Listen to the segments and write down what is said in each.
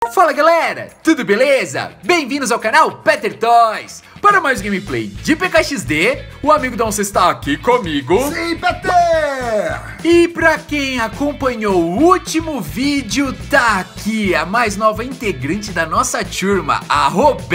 Fala galera, tudo beleza? Bem-vindos ao canal Peter Toys. Para mais gameplay de PKXD, o amigo Dom está aqui comigo. Sim, Peter! E pra quem acompanhou o último vídeo, tá aqui a mais nova integrante da nossa turma, a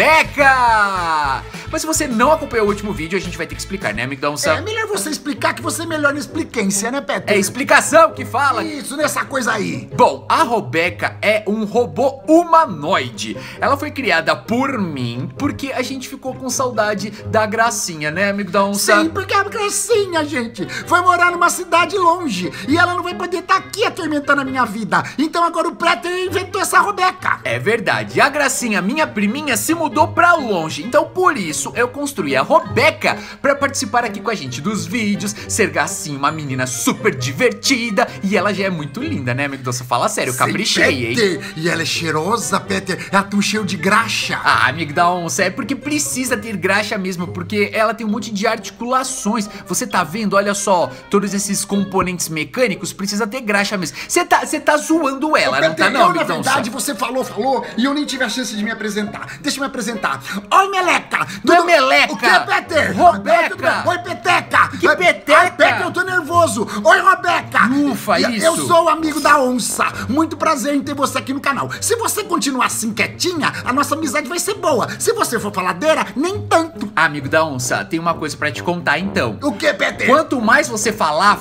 Robeca! Mas se você não acompanhou o último vídeo, a gente vai ter que explicar, né, amigo Dom? É melhor você explicar que você é melhor na explicância, né, Peter? É explicação que fala. Isso, nessa coisa aí. Bom, a Robeca é um robô humanoide. Ela foi criada por mim porque a gente ficou com saudade da Gracinha, né, amigo da onça? Sim, porque a Gracinha, gente, foi morar numa cidade longe e ela não vai poder estar aqui atormentando a minha vida. Então agora o Peter inventou essa Robeca. É verdade, a Gracinha, minha priminha, se mudou pra longe. Então por isso eu construí a Robeca pra participar aqui com a gente dos vídeos, ser Gracinha, uma menina super divertida. E ela já é muito linda, né, amigo Doce? Fala sério, eu caprichei, Peter. hein? E ela é cheirosa, Peter. Ela tem um cheiro de graxa. Ah, amigo da onça, é porque precisa ter graxa mesmo, porque ela tem um monte de articulações. Você tá vendo? Olha só, todos esses componentes mecânicos precisa ter graxa mesmo. Você tá zoando ela, Ô, não Peter, tá não, amigo na da onça? verdade, você falou e eu nem tive a chance de me apresentar. Deixa eu me apresentar. Oi, Meleca. Não é Meleca. O que, Peter? Robeca. Oi, Peteca. Que Peteca? Ai, Peter, eu tô nervoso. Oi, Robeca. Ufa, isso. Eu sou o amigo da onça. Muito prazer em ter você aqui no canal. Se você continuar assim quietinha, a nossa amizade vai ser boa. Se você for faladeira, nem tanto. Amigo da onça, tem uma coisa pra te contar então. O que, Peter? Quanto mais você falar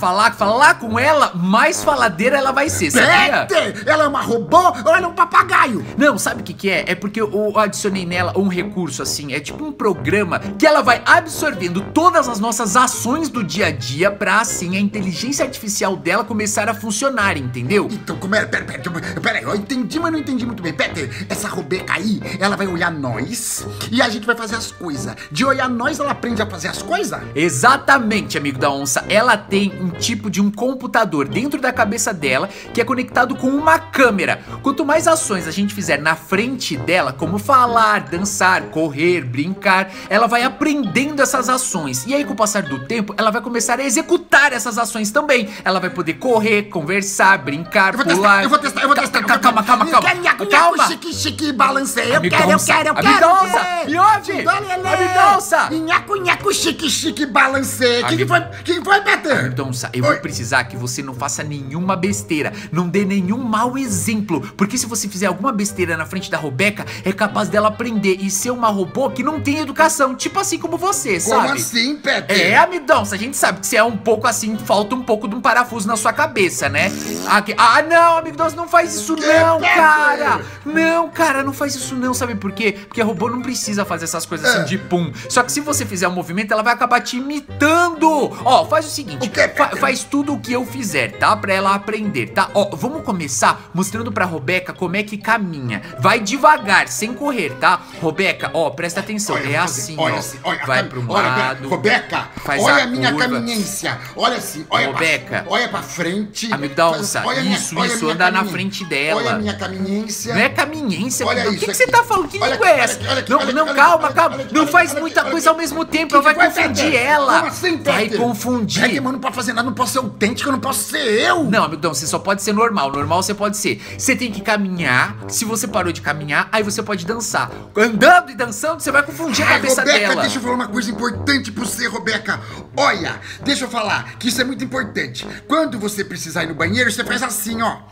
com ela, mais faladeira ela vai ser, sabia? Peter, ela é uma robô ou ela é um papagaio? Não, sabe o que é? É porque eu adicionei nela um recurso assim, é tipo um programa que ela vai absorvendo todas as nossas ações do dia a dia pra assim a inteligência artificial dela começar a funcionar, entendeu? Então, como é? Peraí, eu entendi, mas não entendi muito bem. Peter, essa Robeca aí, ela vai olhar nós e a gente vai fazer as coisas. De olhar nós, ela aprende a fazer as coisas? Exatamente, amigo da onça. Ela tem um tipo de um computador dentro da cabeça dela que é conectado com uma câmera. Quanto mais ações a gente fizer na frente dela, como falar, dançar, correr, brincar, ela vai aprendendo essas ações. E aí, com o passar do tempo, ela vai começar a executar essas ações também. Ela vai poder correr, conversar, brincar, pular. Eu vou testar. Calma. Calma. Chique, balancei. Eu quero. Amigdonça, me ouve! Amigdonça! Nhaco, chique, balancei. Quem foi, Peter? Amigdonça, eu vou precisar que você não faça nenhuma besteira. Não dê nenhum mau exemplo. Porque se você fizer alguma besteira na frente da Robeca, é capaz dela aprender e ser uma robô que não tem educação. Tipo assim como você, sabe? Como assim, Peter? É, amigdonça, a gente sabe que você é um pouco assim, falta um pouco de um parafuso na sua cabeça, né? Ah, não, amigdonça, não faz isso não, cara! Não, cara, não faz isso não, sabe por quê? Porque a robô não precisa fazer essas coisas assim de pum. Só que se você fizer um movimento, ela vai acabar te imitando. Ó, faz o seguinte, faz tudo o que eu fizer, tá? Pra ela aprender, tá? Ó, vamos começar mostrando pra Robeca como é que caminha. Vai devagar, sem correr, tá? Robeca, ó, presta atenção, é assim, ó. Vai pra um lado. Robeca, faz olha a a minha curva. caminhência. Olha assim, Robeca. olha pra frente. Amigo da onça, isso, andar na frente dela. Olha a minha caminhência. Não é caminhência, Olha o isso que você aqui. tá falando? Que Olha língua aqui, é essa? olha aqui, Não, calma. Não faz muita coisa ao mesmo tempo, ela vai confundir ela. Como assim, Peter? Vai confundir. Peter, mas não pode fazer nada, não posso ser autêntico, eu não posso ser eu. Não, amigão, você só pode ser normal. Normal você pode ser. Você tem que caminhar. Se você parou de caminhar, aí você pode dançar. Andando e dançando, você vai confundir a cabeça Robeca, dela. deixa eu falar uma coisa importante pra você, Robeca. Olha, deixa eu falar que isso é muito importante. Quando você precisar ir no banheiro, você faz assim, ó.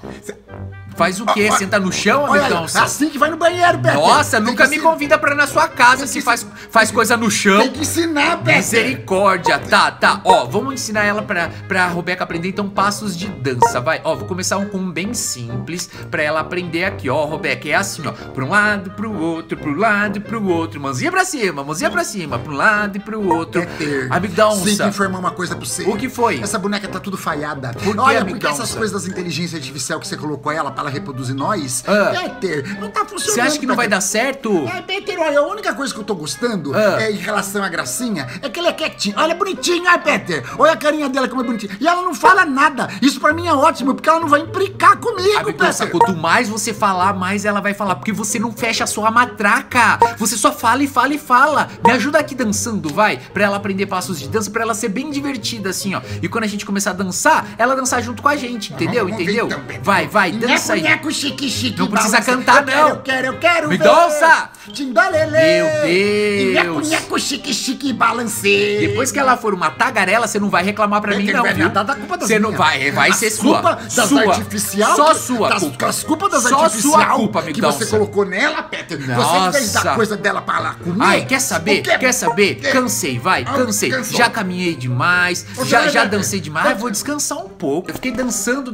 Faz o quê? Senta no chão, amigão? Olha, assim que vai no banheiro, Peter. Nossa, Tem nunca me convida pra ir na sua casa se faz coisa no chão. Tem que ensinar, Peter. Misericórdia, tá, ó, vamos ensinar ela pra Robeca aprender então passos de dança, vai, ó, vou começar com um bem simples pra ela aprender aqui, ó, Robeca, é assim, ó, pra um lado, pro lado e pro outro, mãozinha pra cima, pro um lado e pro outro. Peter, Amigo da onça. tem que informar uma coisa pra você. O que foi? Essa boneca tá tudo falhada. Por quê, Olha, amigo porque da essas onça? coisas das inteligência artificial que você colocou ela pra ela reproduzir nós, Peter, não tá funcionando. Você acha que não vai dar certo? Peter, olha, a única coisa que eu tô gostando em relação à Gracinha é que ela é quietinha. Olha, bonitinha, Peter. Olha a carinha dela como é bonitinha. E ela não fala nada. Isso pra mim é ótimo, porque ela não vai implicar comigo, Peter. Quanto mais você falar, mais ela vai falar. Porque você não fecha a sua matraca. Você só fala e fala e fala. Me ajuda aqui dançando, vai. Pra ela aprender passos de dança, pra ela ser bem divertida, assim, ó. E quando a gente começar a dançar, ela dançar junto com a gente, entendeu? Vamos ver Entendeu? então, Peter. Vai, dança. isso aí. Nheco, chique, chique, Não precisa balanceio. cantar, não. Eu quero Mendonça! ver. Tindalele. Meu Deus. Nheco, chique, chique, balanceio. Depois que ela for uma tagarela, você não vai reclamar pra mim, não, viu? Da culpa das Você não minhas. vai ser sua. Culpa das Sua. artificial. Só sua culpa. As culpas das Só artificial. sua culpa, que Mendonça. você colocou nela, Peter. Você que fez Nossa. da coisa dela pra lá comer. Ai, quer saber? Quer saber? Cansei, vai, cansei. Cansou. Já caminhei demais, já Peter. dancei demais. Ai, vou descansar um pouco. Eu fiquei dançando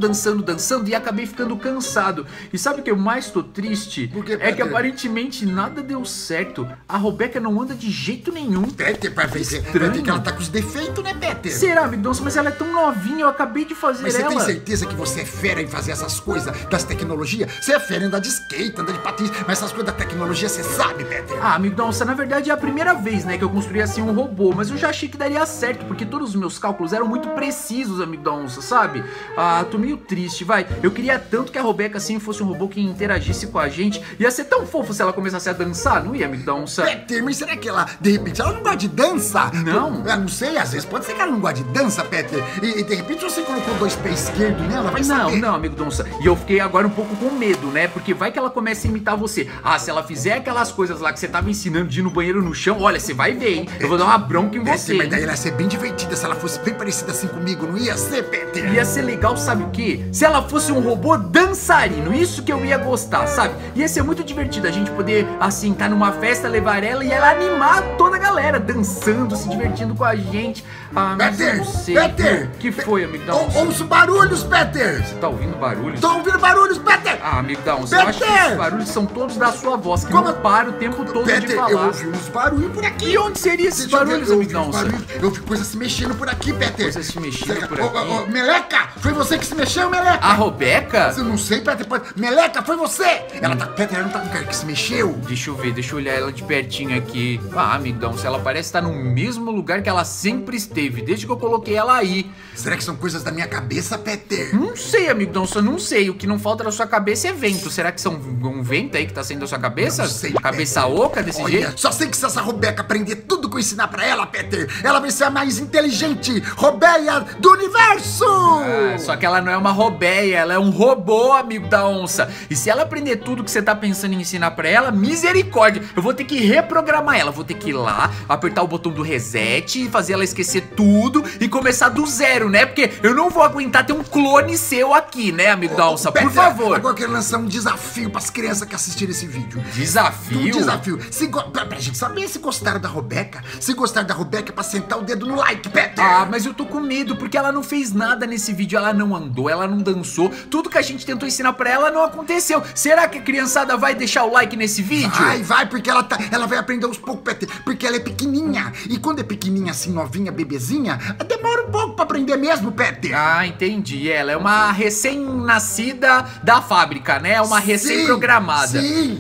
e acabei ficando cansado. E sabe o que eu mais tô triste? Por quê, É que Peter? aparentemente nada deu certo. A Robeca não anda de jeito nenhum. Peter, pra ver que ela tá com os defeitos, né, Peter? Será, Mendonça? Mas ela é tão novinha, eu acabei de fazer Mas você ela. tem certeza que você é fera em fazer essas coisas das tecnologias? Você é fera em andar de skate, andar de patins, mas essas coisas da tecnologia você sabe, Peter. Ah, Mendonça, na verdade é a primeira vez, né, que eu construí assim um robô, mas eu já achei que daria certo, porque todos os meus cálculos eram muito precisos, Mendonça, sabe? Ah, tô meio triste, vai. Eu queria tanto que a Robeca assim fosse um robô que interagisse com a gente. Ia ser tão fofo se ela começasse a dançar, não ia, Mendonça? Peter, mas será que ela, de repente, ela não gosta de dança? Não. Eu não sei, às vezes pode ser que ela não gosta de dança, Peter. E de repente você colocou 2 pés esquerdos nela, vai saber. Não, amigo Donça. E eu fiquei agora um pouco com medo, né? Porque vai que ela comece a imitar você. Ah, se ela fizer aquelas coisas lá que você tava ensinando de ir no banheiro no chão, olha, você vai ver, hein? Eu vou dar uma bronca em você. Mas daí ela ia ser bem divertida se ela fosse bem parecida assim comigo, não ia ser, Peter? Ia ser legal, sabe o quê? Se ela fosse um robô dançarino, isso que eu ia gostar, sabe? Ia ser muito divertido a gente poder, assim, tá numa festa, levar ela e ela animar toda a galera, dançando, se divertindo com a gente. Ah, mas eu Peter, não sei. Peter! O que foi, amigo Donça? Ouço barulhos, Peter! Você tá ouvindo barulhos? Tô ouvindo barulhos, Peter! Ah, amigo Donça, eu acho que Peter! esses barulhos são todos da sua voz, que Como? não para o tempo todo de Peter, falar. eu ouvi uns barulhos por aqui. E onde seriam esses Deixa eu ver, barulhos, eu amigo ouvi uns Donça? barulhos. Eu ouvi coisas se mexendo por aqui, Peter. Coisas se mexendo por Ô, aqui? ô, Meleca, foi você que se mexeu, Meleca? A Robeca? Eu não sei, Peter. Meleca, foi você! Ela tá. Peter, ela não tá com cara que se mexeu? Deixa eu ver, deixa eu olhar ela de pertinho aqui. Ah, amigão, se ela parece estar no mesmo lugar que ela sempre esteve, desde que eu coloquei ela aí. Será que são coisas da minha cabeça, Peter? Não sei, amigão, só não sei. O que não falta na sua cabeça é vento. Será que são um vento aí que tá saindo da sua cabeça? Não sei, Cabeça Peter. oca desse Olha, jeito? só sei que se essa Robeca aprender tudo que eu ensinar pra ela, Peter, ela vai ser a mais inteligente Robeia do universo! Ah, só que ela não é uma robeia, ela é um robô, amigo da onça. E se ela aprender tudo que você tá pensando em ensinar pra ela, misericórdia, eu vou ter que reprogramar ela. Vou ter que ir lá, apertar o botão do reset, fazer ela esquecer tudo e começar do zero, né? Porque eu não vou aguentar ter um clone seu aqui, né, amigo da onça? Por Peter, favor. Agora eu quero lançar um desafio pras crianças que assistirem esse vídeo. Desafio? Um desafio. Pra gente saber se gostaram da Robeca. Se gostaram da Robeca, é pra sentar o dedo no like, Peter. Ah, mas eu tô com medo, porque ela não fez nada nesse vídeo, ela não andou, ela não dançou, tudo que a gente tentou ensinar pra ela não aconteceu. Será que a criançada vai deixar o like nesse vídeo? Vai, porque ela vai aprender aos poucos, Peter, porque ela é pequenininha. E quando é pequenininha assim, novinha, bebezinha, demora um pouco pra aprender mesmo, Peter. Ah, entendi, ela é uma recém-nascida da fábrica, né? É uma recém-programada. Sim,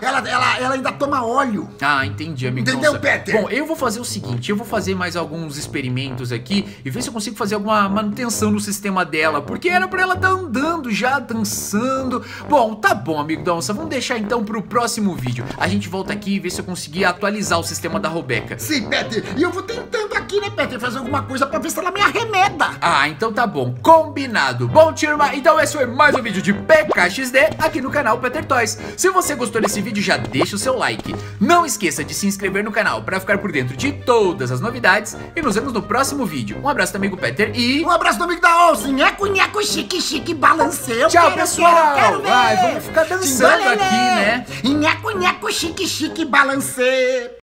ela ainda toma óleo. Ah, entendi, amigo. Entendeu, Nossa. Peter? Bom, eu vou fazer o seguinte, eu vou fazer mais alguns experimentos aqui e ver se eu consigo fazer alguma manutenção no sistema dela, porque era pra ela estar andando já, dançando. Bom, tá bom, amigo da onça, vamos deixar então pro próximo vídeo. A gente volta aqui e ver se eu conseguir atualizar o sistema da Robeca. Sim, Peter, e eu vou tentando aqui, né, Peter, fazer alguma coisa pra ver se ela me arremeda. Ah, então tá bom, combinado. Bom, turma, então esse foi mais um vídeo de PKXD aqui no canal Peter Toys. Se você gostou desse vídeo, já deixa o seu like. Não esqueça de se inscrever no canal pra ficar por dentro de todas as novidades e nos vemos no próximo vídeo. Um abraço do amigo Peter e... Um abraço do amigo da onça, nheco, nheco, chique, chique, balanceio. Tchau, pessoal! Quero ver. Vai, vamos ficar dançando aqui, né? Nheco, nheco, chique, chique, balanceio.